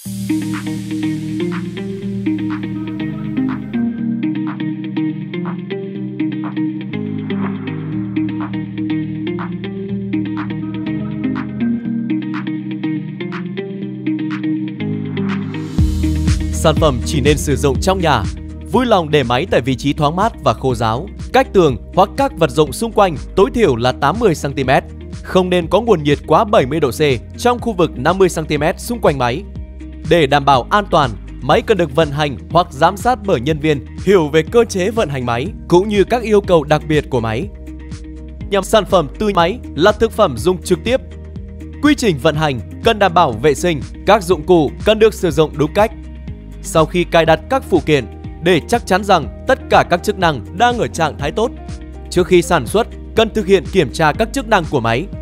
Sản phẩm chỉ nên sử dụng trong nhà. Vui lòng để máy tại vị trí thoáng mát và khô ráo, cách tường hoặc các vật dụng xung quanh tối thiểu là 80 cm. Không nên có nguồn nhiệt quá 70 độ C trong khu vực 50 cm xung quanh máy. Để đảm bảo an toàn, máy cần được vận hành hoặc giám sát bởi nhân viên hiểu về cơ chế vận hành máy cũng như các yêu cầu đặc biệt của máy. Nhằm sản phẩm từ máy là thực phẩm dùng trực tiếp. Quy trình vận hành cần đảm bảo vệ sinh, các dụng cụ cần được sử dụng đúng cách. Sau khi cài đặt các phụ kiện, để chắc chắn rằng tất cả các chức năng đang ở trạng thái tốt. Trước khi sản xuất, cần thực hiện kiểm tra các chức năng của máy.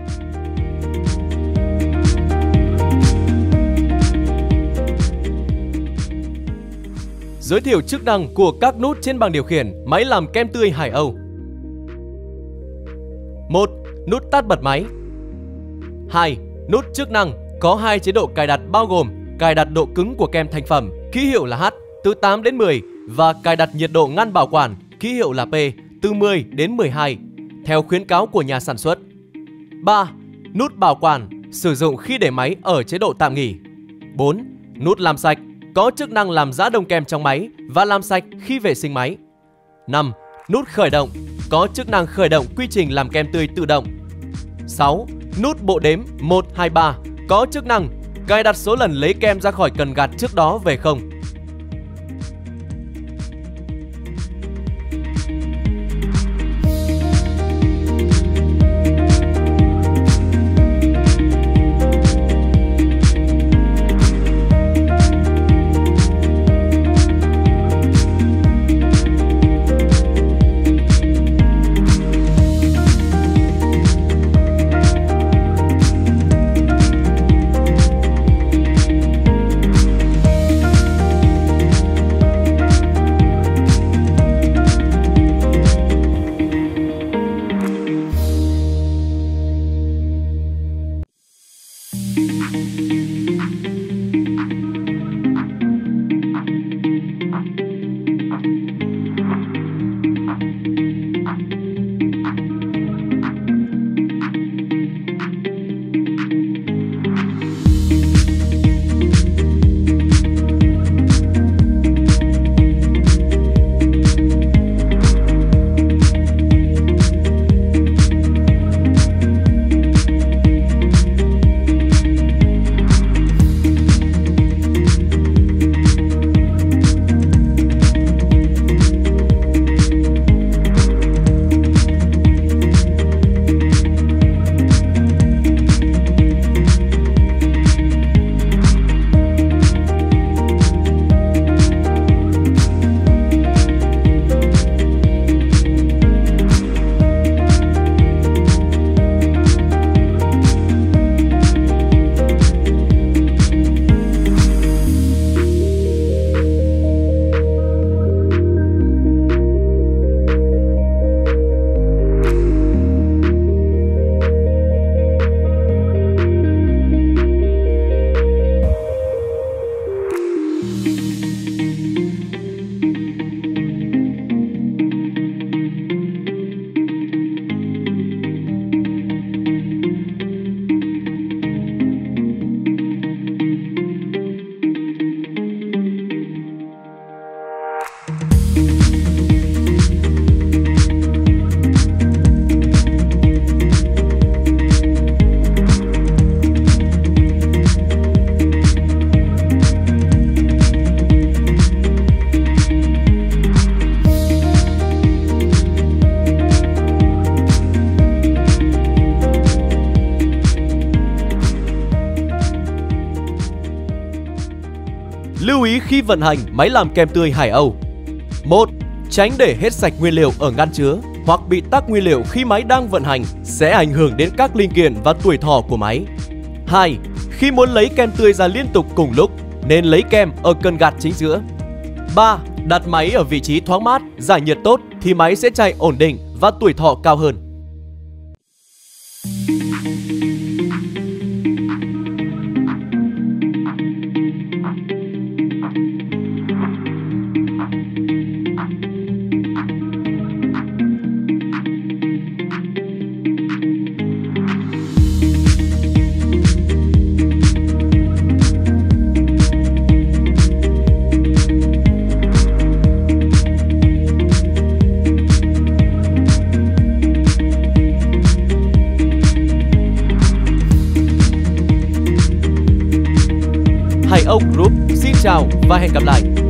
Giới thiệu chức năng của các nút trên bảng điều khiển máy làm kem tươi Hải Âu. 1. Nút tắt bật máy. 2. Nút chức năng có 2 chế độ cài đặt bao gồm cài đặt độ cứng của kem thành phẩm, ký hiệu là H, từ 8 đến 10 và cài đặt nhiệt độ ngăn bảo quản, ký hiệu là P, từ 10 đến 12, theo khuyến cáo của nhà sản xuất. 3. Nút bảo quản, sử dụng khi để máy ở chế độ tạm nghỉ. 4. Nút làm sạch, có chức năng làm giã đông kem trong máy và làm sạch khi vệ sinh máy. 5. Nút khởi động, có chức năng khởi động quy trình làm kem tươi tự động. 6. Nút bộ đếm 1, 2, 3, có chức năng cài đặt số lần lấy kem ra khỏi cần gạt trước đó về không. Lưu ý khi vận hành máy làm kem tươi Hải Âu. 1. Tránh để hết sạch nguyên liệu ở ngăn chứa hoặc bị tắc nguyên liệu khi máy đang vận hành sẽ ảnh hưởng đến các linh kiện và tuổi thọ của máy. 2. Khi muốn lấy kem tươi ra liên tục cùng lúc nên lấy kem ở cần gạt chính giữa. 3. Đặt máy ở vị trí thoáng mát, giải nhiệt tốt thì máy sẽ chạy ổn định và tuổi thọ cao hơn. Xin chào và hẹn gặp lại.